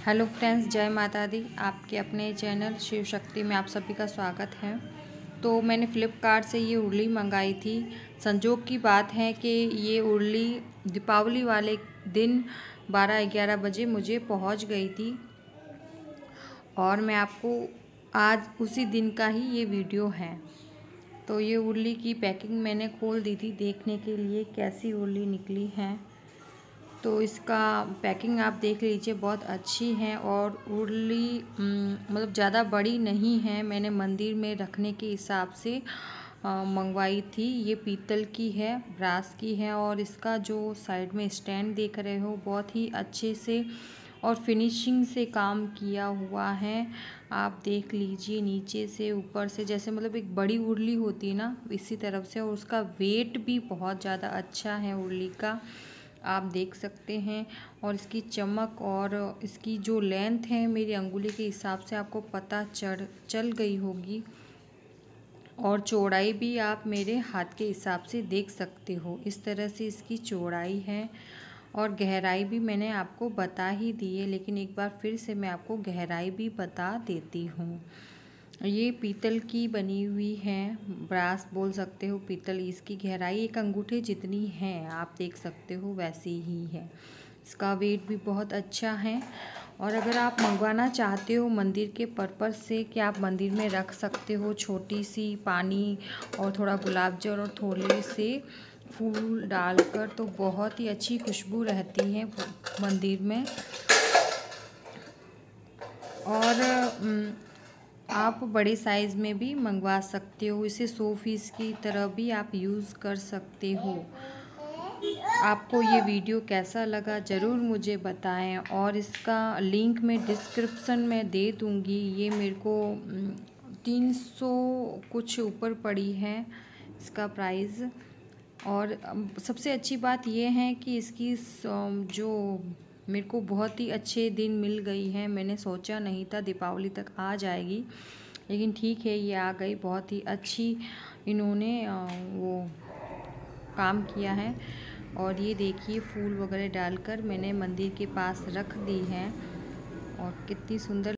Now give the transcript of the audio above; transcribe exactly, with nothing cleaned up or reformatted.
Hello friends, जय माता दी। आपके अपने चैनल शिव शक्ति में आप सभी का स्वागत है। तो मैंने फ़्लिपकार्ट से ये उर्ली मंगाई थी। संजोग की बात है कि ये उर्ली दीपावली वाले दिन बारह ग्यारह बजे मुझे पहुंच गई थी और मैं आपको आज उसी दिन का ही ये वीडियो है। तो ये उर्ली की पैकिंग मैंने खोल दी थी देखने के लिए कैसी उर्ली निकली है। तो इसका पैकिंग आप देख लीजिए, बहुत अच्छी है और उर्ली मतलब ज़्यादा बड़ी नहीं है। मैंने मंदिर में रखने के हिसाब से मंगवाई थी। ये पीतल की है, ब्रास की है और इसका जो साइड में स्टैंड देख रहे हो बहुत ही अच्छे से और फिनिशिंग से काम किया हुआ है। आप देख लीजिए नीचे से ऊपर से, जैसे मतलब एक बड़ी उर्ली होती है ना, इसी तरफ से। और उसका वेट भी बहुत ज़्यादा अच्छा है उर्ली का, आप देख सकते हैं। और इसकी चमक और इसकी जो लेंथ है मेरी अंगुली के हिसाब से आपको पता चढ़ चल गई होगी। और चौड़ाई भी आप मेरे हाथ के हिसाब से देख सकते हो, इस तरह से इसकी चौड़ाई है। और गहराई भी मैंने आपको बता ही दी है, लेकिन एक बार फिर से मैं आपको गहराई भी बता देती हूँ। ये पीतल की बनी हुई है, ब्रास बोल सकते हो पीतल। इसकी गहराई एक अंगूठे जितनी है, आप देख सकते हो वैसी ही है। इसका वेट भी बहुत अच्छा है। और अगर आप मंगवाना चाहते हो मंदिर के पर्पज़ से कि आप मंदिर में रख सकते हो, छोटी सी पानी और थोड़ा गुलाब जल और थोड़े से फूल डालकर, तो बहुत ही अच्छी खुशबू रहती है मंदिर में। और आप बड़े साइज़ में भी मंगवा सकते हो। इसे शो पीस की तरह भी आप यूज़ कर सकते हो। आपको ये वीडियो कैसा लगा ज़रूर मुझे बताएं और इसका लिंक मैं डिस्क्रिप्शन में दे दूँगी। ये मेरे को तीन सौ कुछ ऊपर पड़ी है इसका प्राइस। और सबसे अच्छी बात ये है कि इसकी जो मेरे को बहुत ही अच्छे दिन मिल गई है। मैंने सोचा नहीं था दीपावली तक आ जाएगी, लेकिन ठीक है, ये आ गई। बहुत ही अच्छी इन्होंने वो काम किया है। और ये देखिए फूल वगैरह डालकर मैंने मंदिर के पास रख दी है और कितनी सुंदर